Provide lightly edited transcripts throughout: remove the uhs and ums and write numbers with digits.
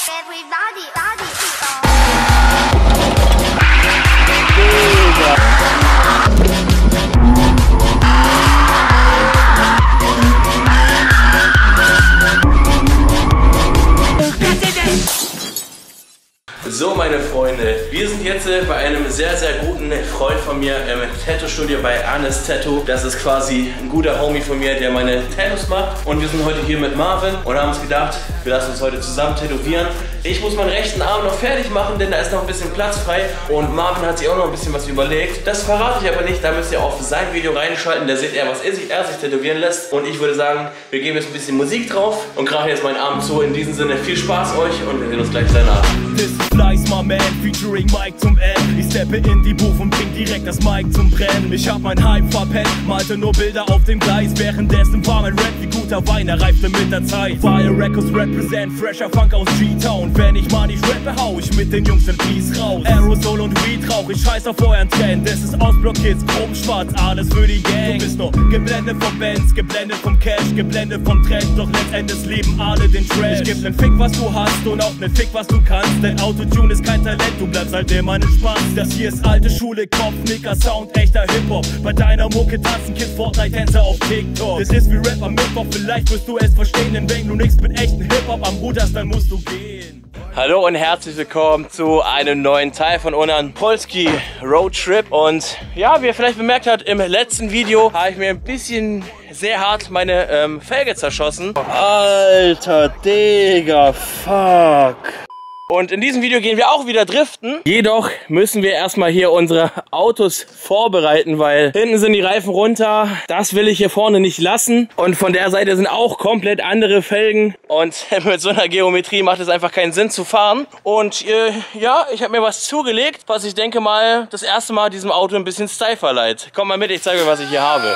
So, meine Freunde, wir sind jetzt bei einem sehr, sehr guten Freund von mir im Tattoo-Studio bei Ernest Tattoo. Das ist quasi ein guter Homie von mir, der meine Tattoos macht. Und wir sind heute hier mit Marvin und haben uns gedacht, wir lassen uns heute zusammen tätowieren. Ich muss meinen rechten Arm noch fertig machen, denn da ist noch ein bisschen Platz frei. Und Marvin hat sich auch noch ein bisschen was überlegt. Das verrate ich aber nicht, da müsst ihr auf sein Video reinschalten. Da seht ihr, was er sich tätowieren lässt. Und ich würde sagen, wir geben jetzt ein bisschen Musik drauf und krachen jetzt meinen Arm zu. In diesem Sinne, viel Spaß euch und wir sehen uns gleich danach. Nice, my man, featuring Mike zum N. Ich steppe in die Booth und bring direkt das Mic zum Brennen. Ich hab mein Hype verpennt, malte nur Bilder auf dem Gleis. Währenddessen war mein Rap wie guter Wein, er reifte mit der Zeit. Fire Records represent, fresher Funk aus G-Town. Wenn ich mal nicht rappe, hau ich mit den Jungs in Peace raus. Aerosol und Weed rauch, ich scheiß auf euren Trend. Es ist Ausblock-Kids, chrom schwarz, alles für die Gang. Du bist nur geblendet vom Bands, geblendet vom Cash, geblendet vom Trend. Doch letztendlich leben alle den Trash. Ich geb nen Fick, was du hast und auch nen Fick, was du kannst. Denn Autotune ist kein Talent, du bleibst halt immer entspannt. Das hier ist alte Schule, Kopfnicker, Sound, echter Hip-Hop. Bei deiner Mucke tanzen Kids Fortnite-Tänzer auf TikTok. Es ist wie Rap am Mittwoch, vielleicht wirst du es verstehen. Denn wenn du nichts mit echten Hip-Hop am Hut hast, dann musst du gehen. Hallo und herzlich willkommen zu einem neuen Teil von unserem Polski Roadtrip. Und ja, wie ihr vielleicht bemerkt habt, im letzten Video habe ich mir ein bisschen sehr hart meine Felge zerschossen. Alter Digga, fuck. Und in diesem Video gehen wir auch wieder driften. Jedoch müssen wir erstmal hier unsere Autos vorbereiten, weil hinten sind die Reifen runter. Das will ich hier vorne nicht lassen. Und von der Seite sind auch komplett andere Felgen. Und mit so einer Geometrie macht es einfach keinen Sinn zu fahren. Und ja, ich habe mir was zugelegt, was ich denke mal das erste Mal diesem Auto ein bisschen Style verleiht. Komm mal mit, ich zeige euch, was ich hier habe.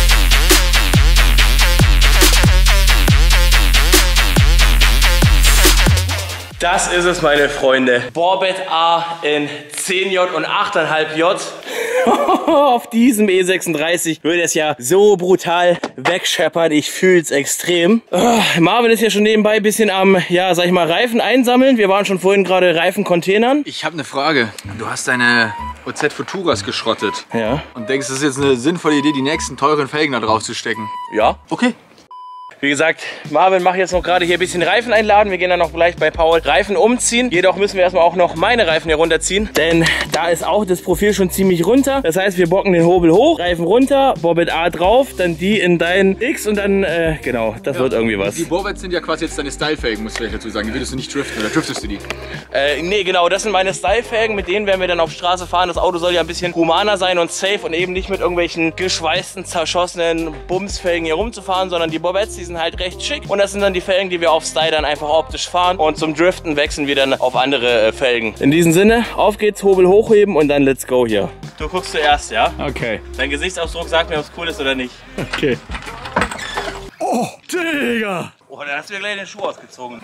Das ist es, meine Freunde. Borbett A in 10J und 8,5J. Auf diesem E36 würde es ja so brutal wegscheppern. Ich fühle es extrem. Marvin ist ja schon nebenbei ein bisschen am, ja, sag ich mal, Reifen einsammeln. Wir waren schon vorhin gerade Reifencontainern. Ich habe eine Frage. Du hast deine OZ Futuras geschrottet. Ja. Und denkst, das ist jetzt eine sinnvolle Idee, die nächsten teuren Felgen da drauf zu stecken? Ja. Okay. Wie gesagt, Marvin macht jetzt noch gerade hier ein bisschen Reifen einladen. Wir gehen dann noch gleich bei Paul Reifen umziehen. Jedoch müssen wir erstmal auch noch meine Reifen hier runterziehen. Denn da ist auch das Profil schon ziemlich runter. Das heißt, wir bocken den Hobel hoch, Reifen runter, Bobbett A drauf, dann die in dein X und dann, genau, das wird irgendwie was. Die Bobbets sind ja quasi jetzt deine Style-Felgen, musst du vielleicht dazu sagen. Die würdest du nicht driften, oder driftest du die? Nee, genau, das sind meine Style-Felgen. Mit denen werden wir dann auf Straße fahren. Das Auto soll ja ein bisschen humaner sein und safe und eben nicht mit irgendwelchen geschweißten, zerschossenen Bumsfelgen hier rumzufahren, sondern die Bobbets, die sind halt recht schick. Und das sind dann die Felgen, die wir auf Style dann einfach optisch fahren. Und zum Driften wechseln wir dann auf andere Felgen. In diesem Sinne, auf geht's, Hobel hochheben und dann let's go hier. Du guckst zuerst, ja? Okay. Dein Gesichtsausdruck sagt mir, ob es cool ist oder nicht. Okay. Oh, Digga! Oh, da hast du mir gleich den Schuh ausgezogen.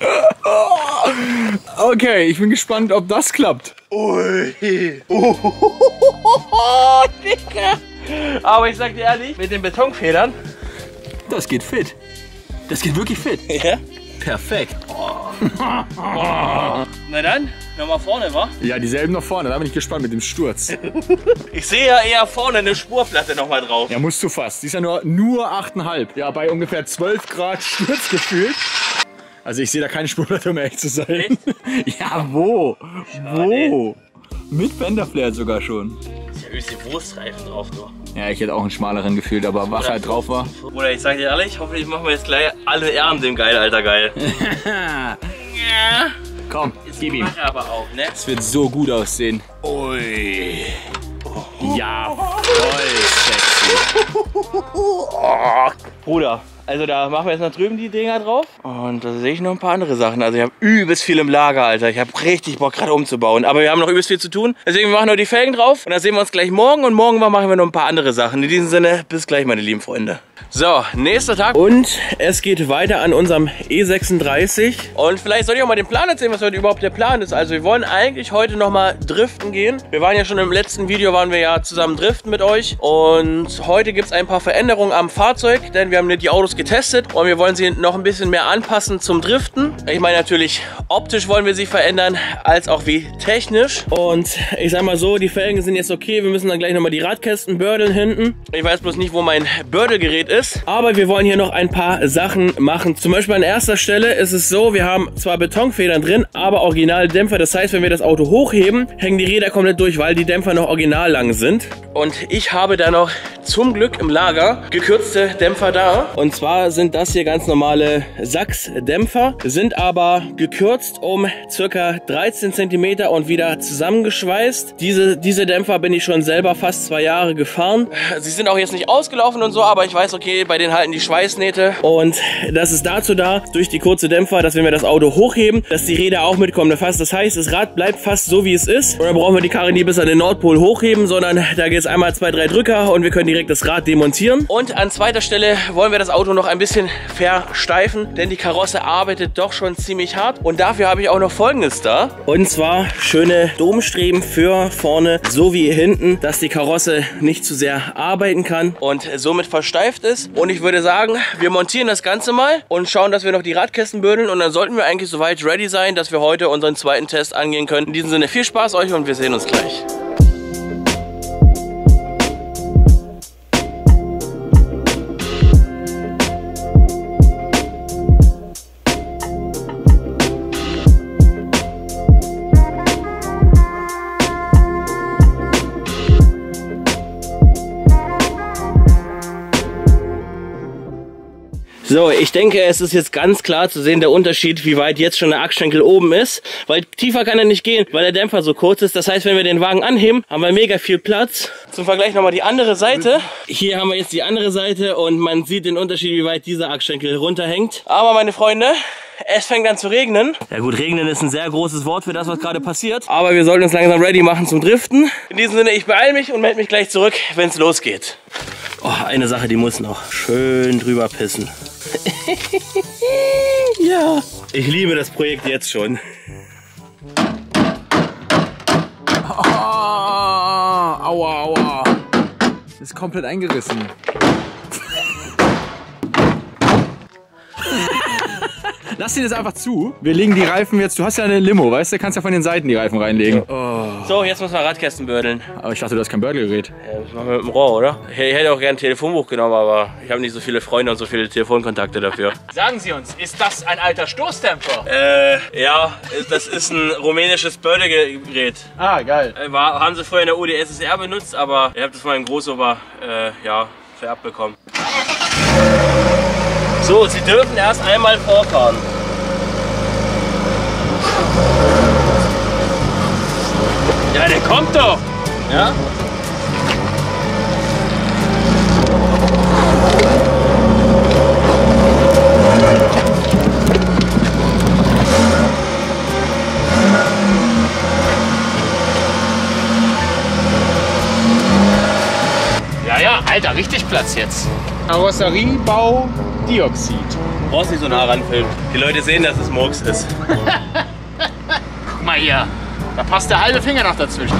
Okay, ich bin gespannt, ob das klappt. Ui. Digga. Aber ich sag dir ehrlich, mit den Betonfedern. Das geht fit. Das geht wirklich fit. Ja? Perfekt. Na dann, nochmal vorne, wa? Ja, dieselben noch vorne. Da bin ich gespannt mit dem Sturz. Ich sehe ja eher vorne eine Spurplatte nochmal drauf. Ja, musst du fast. Die ist ja nur 8,5. Ja, bei ungefähr 12 Grad Sturz gefühlt. Also ich sehe da keine Spurplatte, um ehrlich zu sein. Ja, wo? Schade. Wo? Mit Bänderflair sogar schon. Ist ja übelst die Wurstreifen drauf, du. Ja, ich hätte auch einen schmaleren gefühlt, aber was halt drauf war. Bruder, ich sag dir ehrlich, hoffentlich machen wir jetzt gleich alle Ehren dem Geil, Alter, geil. Ja. Komm, gib ihm. Aber auch, ne? Es wird so gut aussehen. Ui. Ja, voll sexy. Bruder, also da machen wir jetzt noch drüben die Dinger drauf. Und da sehe ich noch ein paar andere Sachen. Also ich habe übelst viel im Lager, Alter. Ich habe richtig Bock gerade umzubauen. Aber wir haben noch übelst viel zu tun. Deswegen machen wir die Felgen drauf. Und dann sehen wir uns gleich morgen. Und morgen machen wir noch ein paar andere Sachen. In diesem Sinne, bis gleich, meine lieben Freunde. So, nächster Tag. Und es geht weiter an unserem E36. Und vielleicht soll ich auch mal den Plan erzählen, was heute überhaupt der Plan ist. Also wir wollen eigentlich heute noch mal driften gehen. Wir waren ja schon im letzten Video, waren wir ja zusammen driften mit euch. Und heute gibt es ein paar Veränderungen am Fahrzeug. Denn wir haben die Autos selbst getestet und wir wollen sie noch ein bisschen mehr anpassen zum Driften. Ich meine natürlich, optisch wollen wir sie verändern, als auch wie technisch. Und ich sag mal so, die Felgen sind jetzt okay. Wir müssen dann gleich nochmal die Radkästen bördeln hinten. Ich weiß bloß nicht, wo mein Bördelgerät ist. Aber wir wollen hier noch ein paar Sachen machen. Zum Beispiel an erster Stelle ist es so, wir haben zwar Betonfedern drin, aber Originaldämpfer. Das heißt, wenn wir das Auto hochheben, hängen die Räder komplett durch, weil die Dämpfer noch original lang sind. Und ich habe da noch zum Glück im Lager gekürzte Dämpfer da. Und zwar sind das hier ganz normale Sachs-Dämpfer, sind aber gekürzt um circa 13 cm und wieder zusammengeschweißt. Diese Dämpfer bin ich schon selber fast 2 Jahre gefahren. Sie sind auch jetzt nicht ausgelaufen und so, aber ich weiß, okay, bei denen halten die Schweißnähte. Und das ist dazu da, durch die kurze Dämpfer, dass wenn wir das Auto hochheben, dass die Räder auch mitkommen. Das heißt, das Rad bleibt fast so, wie es ist. Und dann brauchen wir die Karre nie bis an den Nordpol hochheben, sondern da geht es einmal 2, 3 Drücker und wir können direkt das Rad demontieren. Und an zweiter Stelle wollen wir das Auto noch ein bisschen versteifen, denn die Karosse arbeitet doch schon ziemlich hart. Und dafür habe ich auch noch Folgendes da. Und zwar schöne Domstreben für vorne sowie hinten, dass die Karosse nicht zu sehr arbeiten kann und somit versteift ist. Und ich würde sagen, wir montieren das Ganze mal und schauen, dass wir noch die Radkästen bündeln. Und dann sollten wir eigentlich soweit ready sein, dass wir heute unseren zweiten Test angehen können. In diesem Sinne viel Spaß euch und wir sehen uns gleich. So, ich denke, es ist jetzt ganz klar zu sehen, der Unterschied, wie weit jetzt schon der Achsschenkel oben ist, weil tiefer kann er nicht gehen, weil der Dämpfer so kurz ist. Das heißt, wenn wir den Wagen anheben, haben wir mega viel Platz. Zum Vergleich nochmal die andere Seite. Hier haben wir jetzt die andere Seite und man sieht den Unterschied, wie weit dieser Achsschenkel runterhängt. Aber meine Freunde, es fängt an zu regnen. Ja gut, regnen ist ein sehr großes Wort für das, was gerade passiert. Aber wir sollten uns langsam ready machen zum Driften. In diesem Sinne, ich beeile mich und melde mich gleich zurück, wenn es losgeht. Oh, eine Sache, die muss noch. Schön drüber pissen. Ja. Ich liebe das Projekt jetzt schon. Aua, aua. Ist komplett eingerissen. Lass den jetzt einfach zu. Wir legen die Reifen jetzt. Du hast ja eine Limo, weißt du? Kannst ja von den Seiten die Reifen reinlegen. Oh. So, jetzt müssen wir Radkästen bördeln. Aber ich dachte, du hast kein Bördelgerät. Ja, das machen wir mit dem Rohr, oder? Ich hätte auch gerne ein Telefonbuch genommen, aber ich habe nicht so viele Freunde und so viele Telefonkontakte dafür. Sagen Sie uns, ist das ein alter Stoßdämpfer? Ja, das ist ein rumänisches Bördelgerät. Ah, geil. Haben sie früher in der UdSSR benutzt, aber ich habe das mal in Großober, ja, vererbt bekommen. So, Sie dürfen erst einmal vorfahren. Ja, der kommt doch! Ja? Ja, Alter, richtig Platz jetzt. Karosseriebau Dioxid. Du brauchst nicht so nah ranfilmen. Die Leute sehen, dass es Murks ist. Guck mal hier, da passt der halbe Finger noch dazwischen.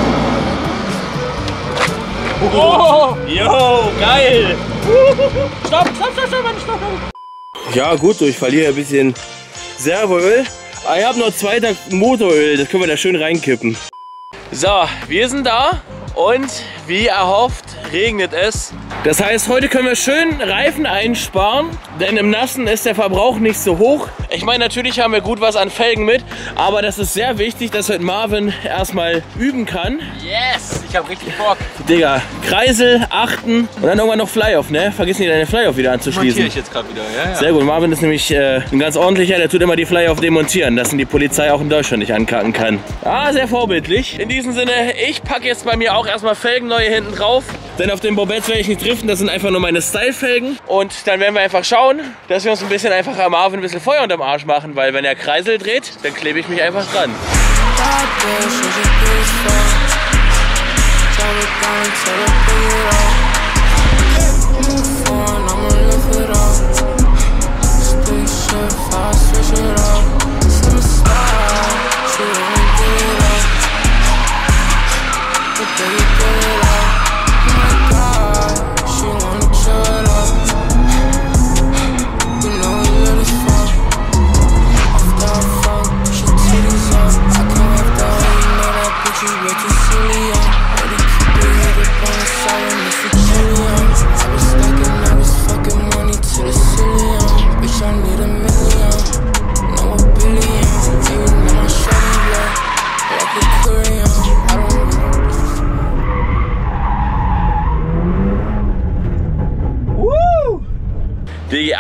Oh! Yo, geil! Stopp, stopp! Ja gut, ich verliere ein bisschen Servoöl. Aber ich habe noch 2 Tage Motoröl, das können wir da schön reinkippen. So, wir sind da und wie erhofft regnet es. Das heißt, heute können wir schön Reifen einsparen, denn im Nassen ist der Verbrauch nicht so hoch. Ich meine, natürlich haben wir gut was an Felgen mit, aber das ist sehr wichtig, dass heute Marvin erstmal üben kann. Yes, ich habe richtig Bock. Digga, Kreisel, achten und dann irgendwann noch Fly-Off, ne? Vergiss nicht, deine Fly-Off wieder anzuschließen. Montiere ich jetzt gerade wieder, ja. Sehr gut, Marvin ist nämlich ein ganz ordentlicher, der tut immer die Fly-Off demontieren, dass ihn die Polizei auch in Deutschland nicht ankacken kann. Ah, sehr vorbildlich. In diesem Sinne, ich packe jetzt bei mir auch erstmal Felgen neue hinten drauf, denn auf den Bobettes werde ich nicht driften, das sind einfach nur meine Style-Felgen. Und dann werden wir einfach schauen, dass wir uns ein bisschen einfach am Marvin ein bisschen Feuer unterm Arsch machen, weil wenn er Kreisel dreht, dann klebe ich mich einfach dran.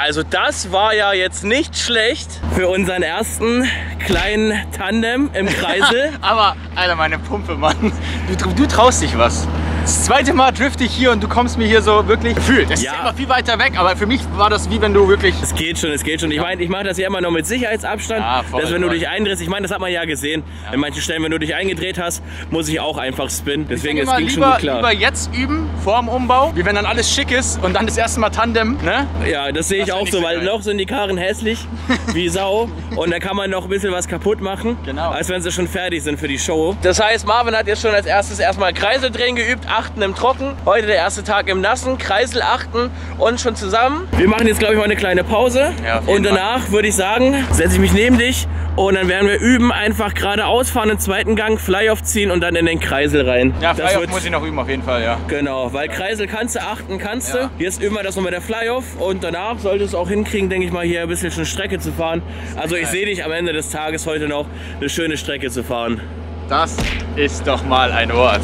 also das war ja jetzt nicht schlecht für unseren ersten kleinen Tandem im Kreisel. Aber, Alter, meine Pumpe, Mann. Du traust dich was. Das zweite Mal drifte ich hier und du kommst mir hier so wirklich gefühlt. Es ist immer viel weiter weg, aber für mich war das wie wenn du wirklich... Es geht schon, es geht schon. Ich meine, ich mache das ja immer noch mit Sicherheitsabstand. Ja, voll, dass wenn du dich eindrehst, ich meine, das hat man ja gesehen. Ja. In manchen Stellen, wenn du dich eingedreht hast, muss ich auch einfach spinnen. Deswegen, es ging schon gut klar. Lieber jetzt üben, vor dem Umbau, wie wenn dann alles schick ist und dann das erste Mal Tandem, ne? Ja, das sehe ich auch so, weil noch sind die Karren hässlich wie Sau und da kann man noch ein bisschen was kaputt machen, als wenn sie schon fertig sind für die Show. Das heißt, Marvin hat jetzt schon als erstes erstmal Kreisel drehen geübt, achten im Trocken. Heute der erste Tag im Nassen, Kreisel achten und schon zusammen. Wir machen jetzt, glaube ich, mal eine kleine Pause und danach würde ich sagen, setze ich mich neben dich und dann werden wir üben, einfach geradeaus fahren, den zweiten Gang, Fly-Off ziehen und dann in den Kreisel rein. Ja, Fly-Off muss ich noch üben, auf jeden Fall, ja. Genau, weil Kreisel kannst du, achten kannst du. Jetzt üben wir das noch mit der Fly-Off und danach solltest du auch hinkriegen, denke ich mal, hier ein bisschen schon Strecke zu fahren. Also ich sehe dich am Ende des Tages heute noch eine schöne Strecke zu fahren. Das ist doch mal ein Ort.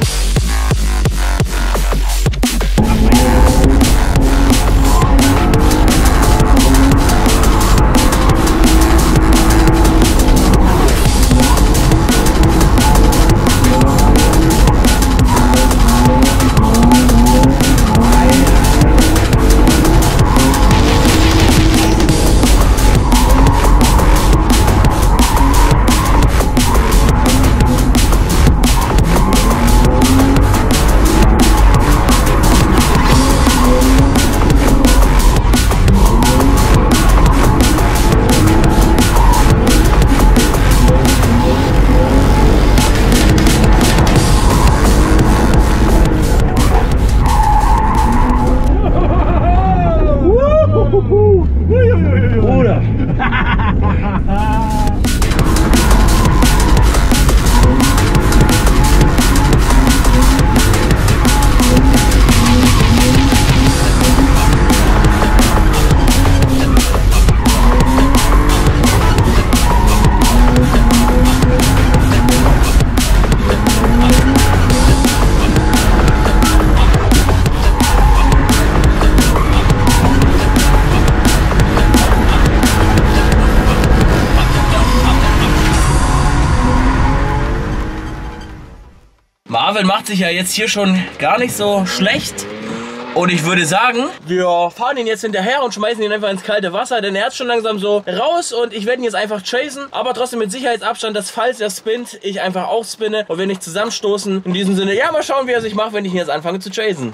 Marvin macht sich ja jetzt hier schon gar nicht so schlecht. Und ich würde sagen, wir fahren ihn jetzt hinterher und schmeißen ihn einfach ins kalte Wasser, denn er ist schon langsam so raus und ich werde ihn jetzt einfach chasen, aber trotzdem mit Sicherheitsabstand, dass falls er spinnt, ich einfach auch spinne und wir nicht zusammenstoßen. In diesem Sinne, ja, mal schauen, wie er sich macht, wenn ich ihn jetzt anfange zu chasen.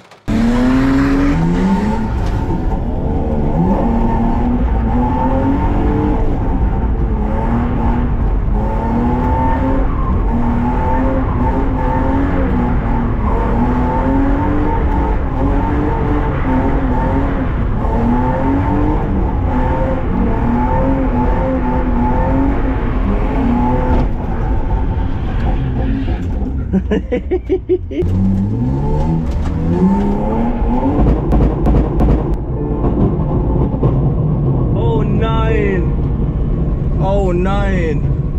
Oh nein! Oh nein!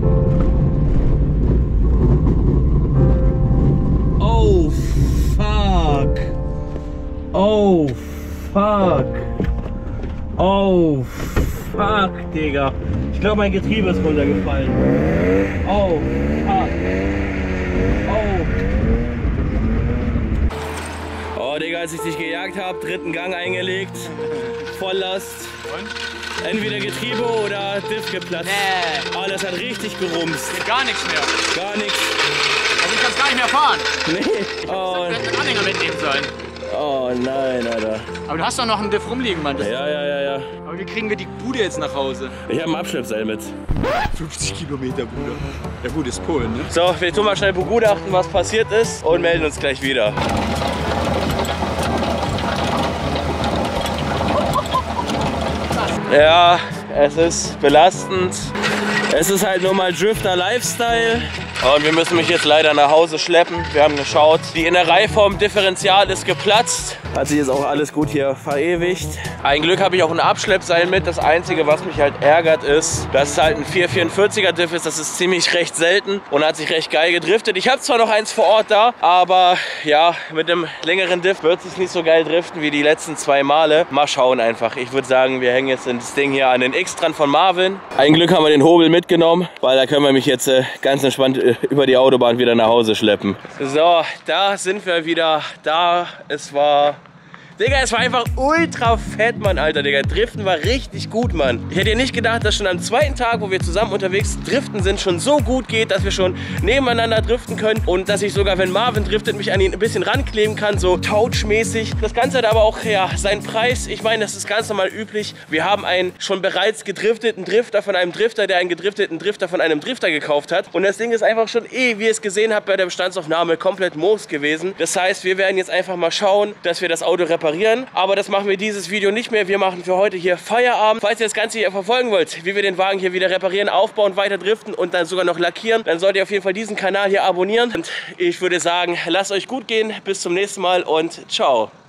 Oh fuck! Oh fuck! Oh fuck, Digga! Ich glaube, mein Getriebe ist runtergefallen. Oh fuck! Oh, Digga, als ich dich gejagt habe, dritten Gang eingelegt, Volllast. Und? Entweder Getriebe oder Diff geplatzt. Nee. Oh, das hat richtig gerumst. Geht gar nichts mehr. Gar nichts. Also ich kann es gar nicht mehr fahren. Nee. Oh. Ich hätte einen Anhänger mitnehmen sollen. Oh nein, Alter. Aber du hast doch noch einen Diff rumliegen, Mann. Ja. Aber wie kriegen wir die Bude jetzt nach Hause? Ich habe ein Abschleppseil mit. 50 Kilometer, Bruder. Ja gut, ist Polen, ne? So, wir tun mal schnell begutachten, was passiert ist und melden uns gleich wieder. Ja, es ist belastend. Es ist halt nur mal Drifter Lifestyle. Und wir müssen mich jetzt leider nach Hause schleppen. Wir haben geschaut, die Innerei vom Differential ist geplatzt. Hat sich jetzt auch alles gut hier verewigt. Ein Glück habe ich auch ein Abschleppseil mit. Das Einzige, was mich halt ärgert, ist, dass es halt ein 444er Diff ist. Das ist ziemlich recht selten und hat sich recht geil gedriftet. Ich habe zwar noch eins vor Ort da, aber ja, mit einem längeren Diff wird es nicht so geil driften wie die letzten 2 Male. Mal schauen einfach. Ich würde sagen, wir hängen jetzt das Ding hier an den X dran von Marvin. Ein Glück haben wir den Hobel mitgenommen, weil da können wir mich jetzt ganz entspannt über die Autobahn wieder nach Hause schleppen. So, da sind wir wieder. Da, es war einfach ultra fett, Mann, Alter, Digga. Driften war richtig gut, Mann. Ich hätte ja nicht gedacht, dass schon am zweiten Tag, wo wir zusammen unterwegs driften sind, schon so gut geht, dass wir schon nebeneinander driften können und dass ich sogar, wenn Marvin driftet, mich an ihn ein bisschen rankleben kann, so Touch-mäßig. Das Ganze hat aber auch, ja, seinen Preis. Ich meine, das ist ganz normal üblich. Wir haben einen schon bereits gedrifteten Drifter von einem Drifter, der einen gedrifteten Drifter von einem Drifter gekauft hat. Und das Ding ist einfach schon, wie ihr es gesehen habt bei der Bestandsaufnahme, komplett Moos gewesen. Das heißt, wir werden jetzt einfach mal schauen, dass wir das Auto reparieren. Aber das machen wir dieses Video nicht mehr. Wir machen für heute hier Feierabend. Falls ihr das Ganze hier verfolgen wollt, wie wir den Wagen hier wieder reparieren, aufbauen, weiter driften und dann sogar noch lackieren, dann solltet ihr auf jeden Fall diesen Kanal hier abonnieren. Und ich würde sagen, lasst euch gut gehen. Bis zum nächsten Mal und ciao.